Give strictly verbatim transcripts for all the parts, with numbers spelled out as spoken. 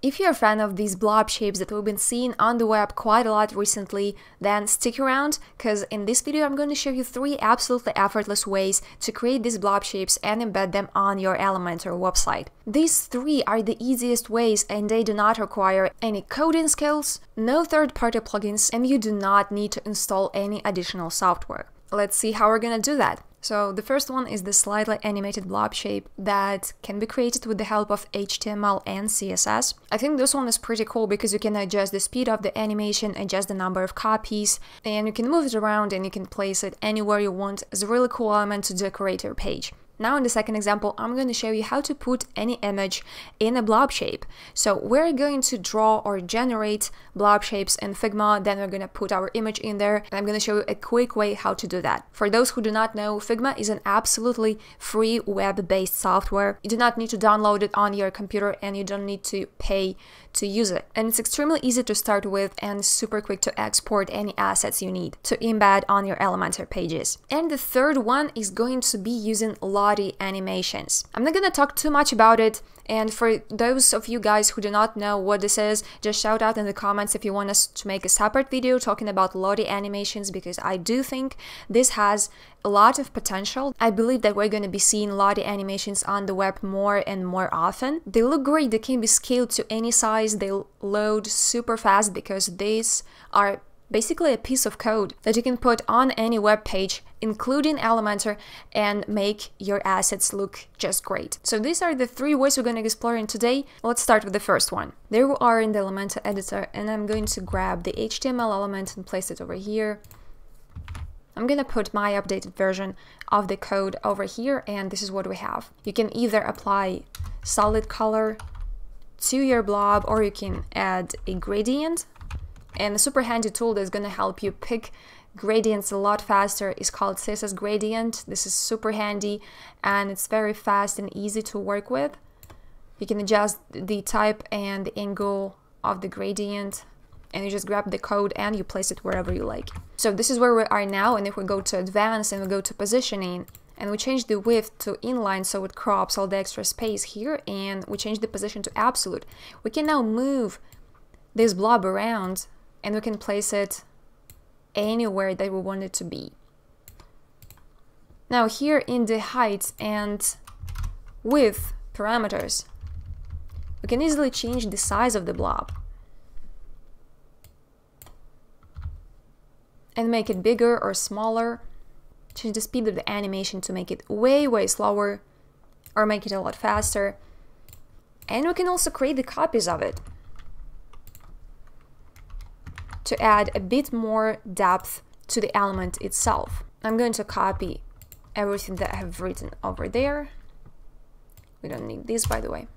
If you're a fan of these blob shapes that we've been seeing on the web quite a lot recently, then stick around, because in this video I'm going to show you three absolutely effortless ways to create these blob shapes and embed them on your Elementor website. These three are the easiest ways and they do not require any coding skills, no third-party plugins, and you do not need to install any additional software. Let's see how we're gonna do that. So the first one is the slightly animated blob shape that can be created with the help of H T M L and C S S. I think this one is pretty cool because you can adjust the speed of the animation, adjust the number of copies, and you can move it around and you can place it anywhere you want as a really cool element to decorate your page. Now in the second example, I'm going to show you how to put any image in a blob shape. So we're going to draw or generate blob shapes in Figma, then we're going to put our image in there, and I'm going to show you a quick way how to do that. For those who do not know, Figma is an absolutely free web-based software. You do not need to download it on your computer and you don't need to pay to use it. And it's extremely easy to start with and super quick to export any assets you need to embed on your Elementor pages. And the third one is going to be using Lottie animations. I'm not gonna talk too much about it, and for those of you guys who do not know what this is, just shout out in the comments if you want us to make a separate video talking about Lottie animations, because I do think this has a lot of potential. I believe that we're going to be seeing Lottie animations on the web more and more often. They look great, they can be scaled to any size, they load super fast because these are basically a piece of code that you can put on any web page, including Elementor, and make your assets look just great. So these are the three ways we're going to explore in today. Let's start with the first one. There we are in the Elementor editor, and I'm going to grab the H T M L element and place it over here. I'm going to put my updated version of the code over here, and this is what we have. You can either apply solid color to your blob, or you can add a gradient. And a super handy tool that's going to help you pick gradients a lot faster is called C S S Gradient. This is super handy and it's very fast and easy to work with. You can adjust the type and the angle of the gradient, and you just grab the code and you place it wherever you like. So this is where we are now, and if we go to advanced and we go to positioning and we change the width to inline so it crops all the extra space here, and we change the position to absolute, we can now move this blob around and we can place it anywhere that we want it to be. Now here in the height and width parameters, we can easily change the size of the blob and make it bigger or smaller, change the speed of the animation to make it way, way slower, or make it a lot faster. And we can also create the copies of it to add a bit more depth to the element itself. I'm going to copy everything that I have written over there. We don't need this, by the way.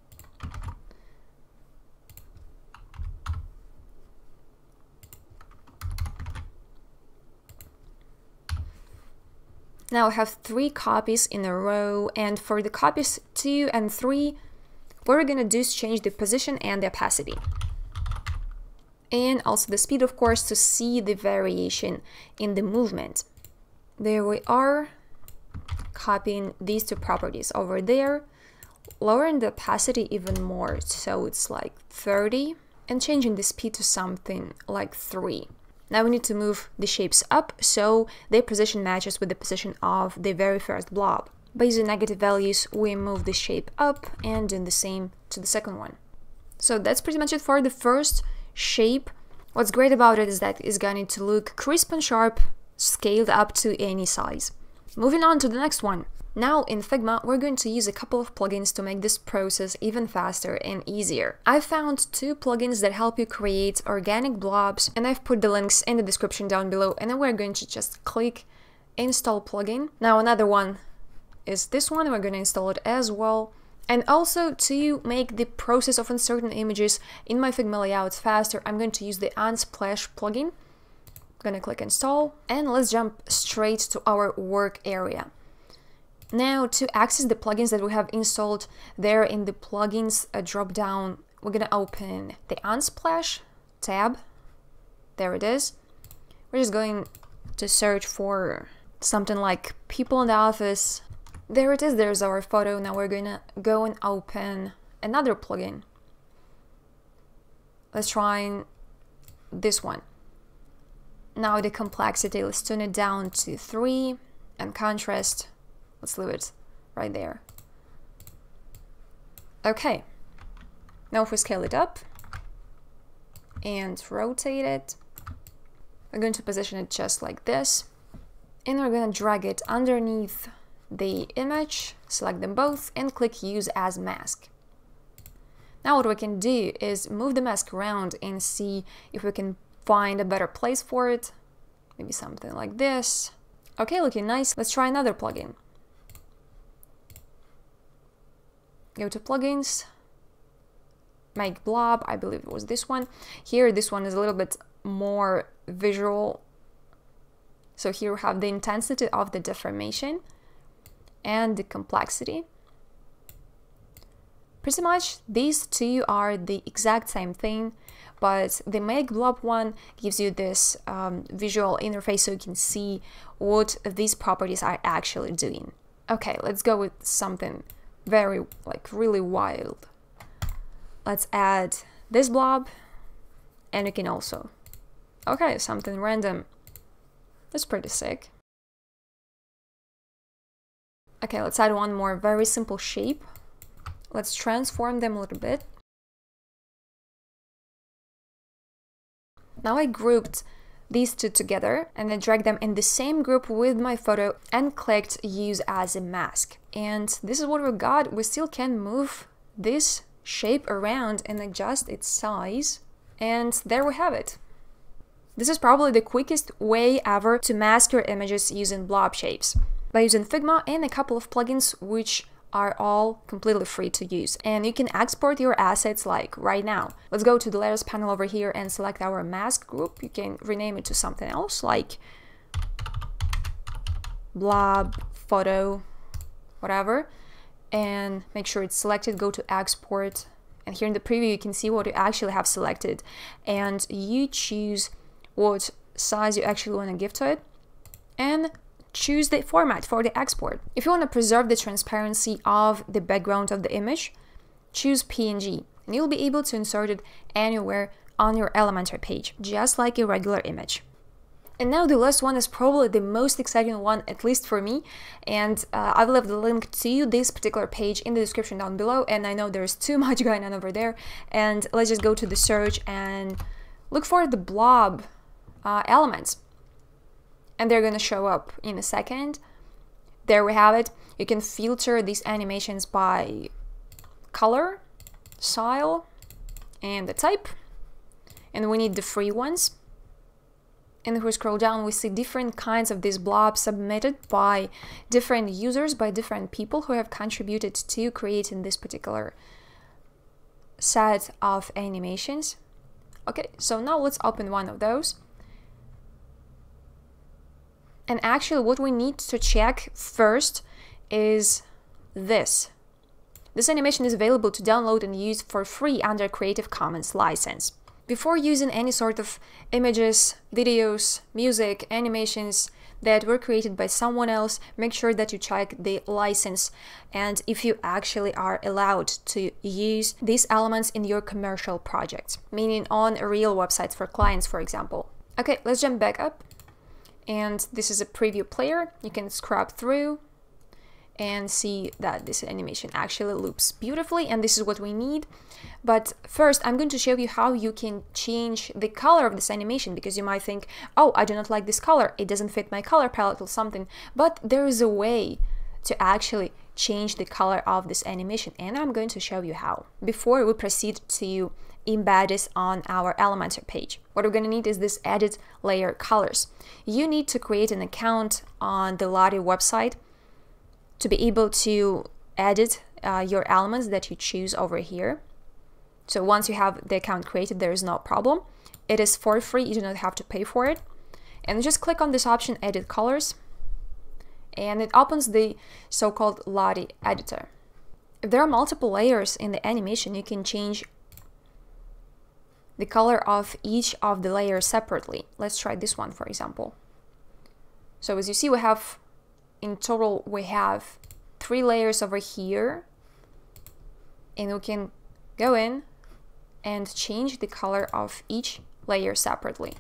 Now I have three copies in a row, and for the copies two and three, what we're gonna do is change the position and the opacity. And also the speed, of course, to see the variation in the movement. There we are, copying these two properties over there, lowering the opacity even more, so it's like thirty, and changing the speed to something like three. Now we need to move the shapes up so their position matches with the position of the very first blob. By using negative values, we move the shape up and do the same to the second one. So that's pretty much it for the first shape. What's great about it is that it's going to look crisp and sharp, scaled up to any size. Moving on to the next one. Now in Figma, we're going to use a couple of plugins to make this process even faster and easier. I found two plugins that help you create organic blobs, and I've put the links in the description down below, and then we're going to just click install plugin. Now another one is this one, we're going to install it as well. And also, to make the process of inserting images in my Figma layouts faster, I'm going to use the Unsplash plugin. I'm going to click install, and let's jump straight to our work area. Now, to access the plugins that we have installed there in the plugins uh, drop down, we're going to open the Unsplash tab. There it is. We're just going to search for something like people in the office. There it is, there's our photo. Now we're gonna go and open another plugin. Let's try this one. Now the complexity, let's turn it down to three, and contrast, let's leave it right there. Okay, now if we scale it up and rotate it, we're going to position it just like this, and we're going to drag it underneath the image, select them both, and click Use as Mask. Now what we can do is move the mask around and see if we can find a better place for it. Maybe something like this. Okay, looking nice. Let's try another plugin. Go to plugins, make blob, I believe it was this one. Here, this one is a little bit more visual. So here we have the intensity of the deformation and the complexity. Pretty much these two are the exact same thing, but the make blob one gives you this um, visual interface so you can see what these properties are actually doing. Okay, let's go with something very, like, really wild. Let's add this blob, and you can also, okay, something random. That's pretty sick. Okay, let's add one more very simple shape. Let's transform them a little bit. Now I grouped these two together and I dragged them in the same group with my photo and clicked Use as a Mask. And this is what we got. We still can move this shape around and adjust its size. And there we have it. This is probably the quickest way ever to mask your images using blob shapes, by using Figma and a couple of plugins which are all completely free to use. And you can export your assets like right now. Let's go to the layers panel over here and select our mask group. You can rename it to something else like blob, photo, whatever, and make sure it's selected. Go to export, and here in the preview you can see what you actually have selected, and you choose what size you actually want to give to it and choose the format for the export. If you want to preserve the transparency of the background of the image, choose P N G, and you'll be able to insert it anywhere on your Elementor page, just like a regular image. And now the last one is probably the most exciting one, at least for me, and uh, I've left the link to this particular page in the description down below, and I know there's too much going on over there, and let's just go to the search and look for the blob uh, elements. And they're gonna show up in a second. There we have it. You can filter these animations by color, style, and the type. And we need the free ones. And if we scroll down, we see different kinds of these blobs submitted by different users, by different people who have contributed to creating this particular set of animations. Okay, so now let's open one of those. And actually what we need to check first is this. This animation is available to download and use for free under Creative Commons license. Before using any sort of images, videos, music, animations that were created by someone else, make sure that you check the license and if you actually are allowed to use these elements in your commercial projects, meaning on real websites for clients, for example. Okay, let's jump back up. And this is a preview player. You can scrub through and see that this animation actually loops beautifully, and this is what we need. But first I'm going to show you how you can change the color of this animation, because you might think, oh, I do not like this color, it doesn't fit my color palette or something, but there is a way to actually change the color of this animation, and I'm going to show you how. Before we proceed to embed this on our Elementor page, what we're going to need is this edit layer colors. You need to create an account on the Lottie website to be able to edit uh, your elements that you choose over here. So once you have the account created, there is no problem. It is for free, you do not have to pay for it. And just click on this option, edit colors, and it opens the so-called Lottie editor. If there are multiple layers in the animation, you can change the color of each of the layers separately. Let's try this one, for example. So as you see, we have, in total, we have three layers over here, and we can go in and change the color of each layer separately.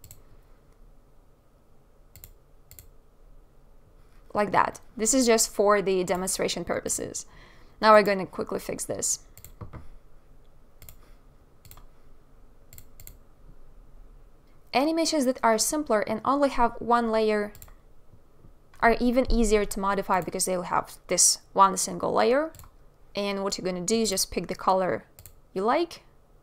Like that. This is just for the demonstration purposes. Now we're going to quickly fix this. Animations that are simpler and only have one layer are even easier to modify because they'll have this one single layer. And what you're going to do is just pick the color you like.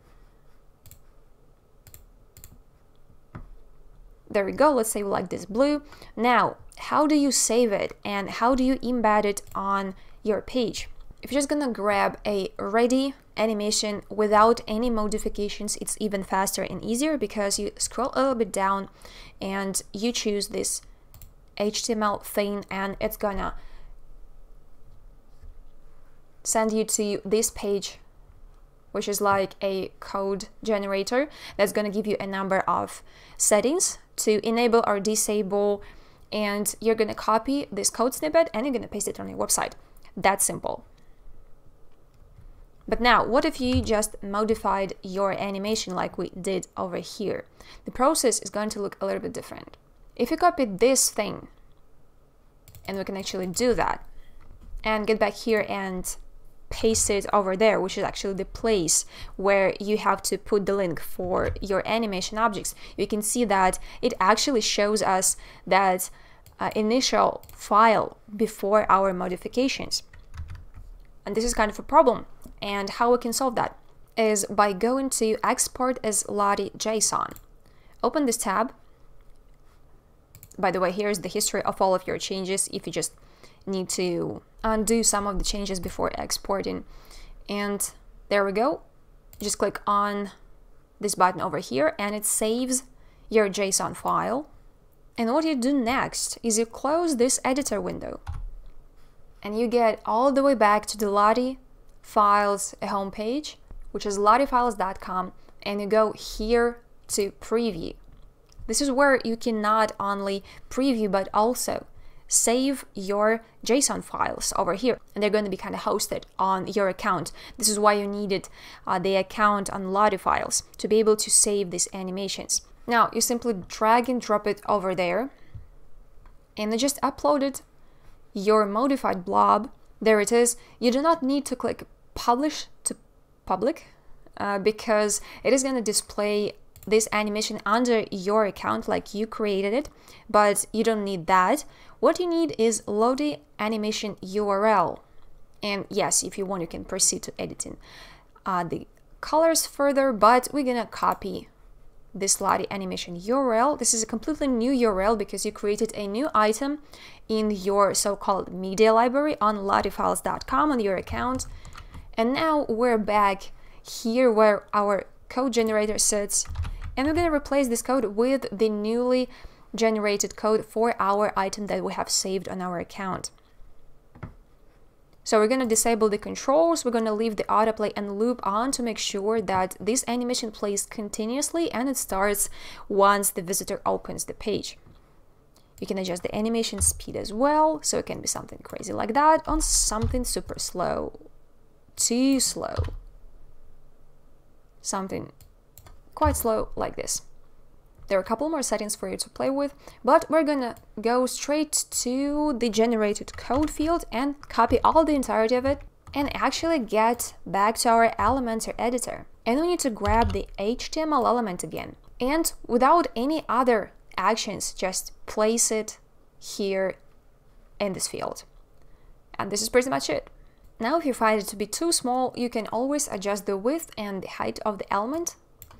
There we go. Let's say we like this blue. Now, how do you save it and how do you embed it on your page? If you're just gonna grab a ready animation without any modifications, it's even faster and easier because you scroll a little bit down and you choose this H T M L thing, and it's gonna send you to this page, which is like a code generator that's gonna give you a number of settings to enable or disable, and you're gonna copy this code snippet and you're gonna paste it on your website. That's simple. But now, what if you just modified your animation like we did over here? The process is going to look a little bit different. If you copy this thing, and we can actually do that, and get back here and paste it over there, which is actually the place where you have to put the link for your animation objects, you can see that it actually shows us that uh, initial file before our modifications. And this is kind of a problem. And how we can solve that is by going to export as Lottie JSON. Open this tab. By the way, here's the history of all of your changes if you just need to undo some of the changes before exporting. And there we go. Just click on this button over here and it saves your JSON file. And what you do next is you close this editor window and you get all the way back to the Lottie Files homepage, which is lottie files dot com, and you go here to preview. This is where you can not only preview but also save your JSON files over here, and they're going to be kind of hosted on your account. This is why you needed uh, the account on Lottie Files to be able to save these animations. Now you simply drag and drop it over there, and you just uploaded your modified blob. There it is. You do not need to click publish to public uh, because it is going to display this animation under your account like you created it, but you don't need that. What you need is Lottie animation U R L. And yes, if you want, you can proceed to editing uh, the colors further, but we're gonna copy this Lottie animation U R L. This is a completely new U R L because you created a new item in your so-called media library on lottie files dot com on your account. And now we're back here where our code generator sits, and we're going to replace this code with the newly generated code for our item that we have saved on our account. So we're going to disable the controls, we're going to leave the autoplay and loop on to make sure that this animation plays continuously and it starts once the visitor opens the page. You can adjust the animation speed as well, so it can be something crazy like that, on something super slow, too slow, something quite slow like this. There are a couple more settings for you to play with, but we're gonna go straight to the generated code field and copy all the entirety of it and actually get back to our Elementor editor. And we need to grab the H T M L element again, and without any other actions, just place it here in this field. And this is pretty much it. Now, if you find it to be too small, you can always adjust the width and the height of the element,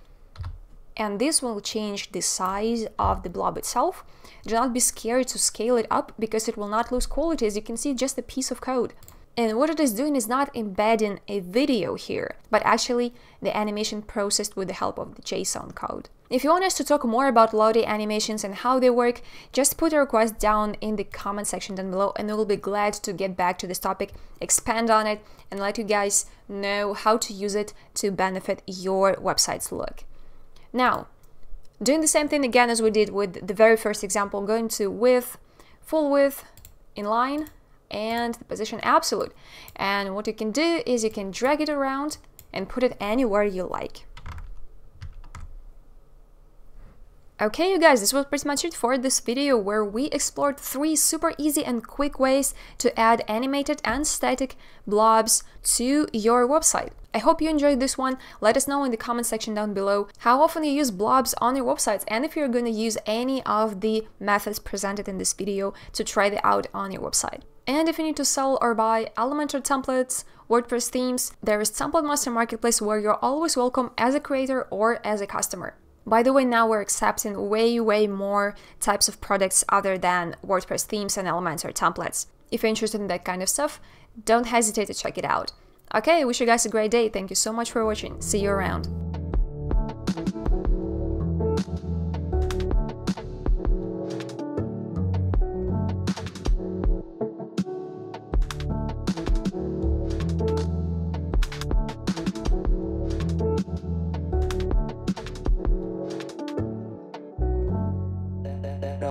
and this will change the size of the blob itself. Do not be scared to scale it up because it will not lose quality. As you can see, just a piece of code. And what it is doing is not embedding a video here, but actually the animation processed with the help of the JSON code. If you want us to talk more about Lottie animations and how they work, just put a request down in the comment section down below and we will be glad to get back to this topic, expand on it, and let you guys know how to use it to benefit your website's look. Now, doing the same thing again as we did with the very first example, going to width, full width, inline, and the position absolute. And what you can do is you can drag it around and put it anywhere you like. Okay, you guys, this was pretty much it for this video, where we explored three super easy and quick ways to add animated and static blobs to your website. I hope you enjoyed this one. Let us know in the comment section down below how often you use blobs on your websites, and if you're going to use any of the methods presented in this video to try it out on your website. And if you need to sell or buy Elementor templates, WordPress themes, there is Template Master Marketplace, where you're always welcome as a creator or as a customer. By the way, now we're accepting way, way more types of products other than WordPress themes and Elementor templates. If you're interested in that kind of stuff, don't hesitate to check it out. Okay, I wish you guys a great day. Thank you so much for watching. See you around.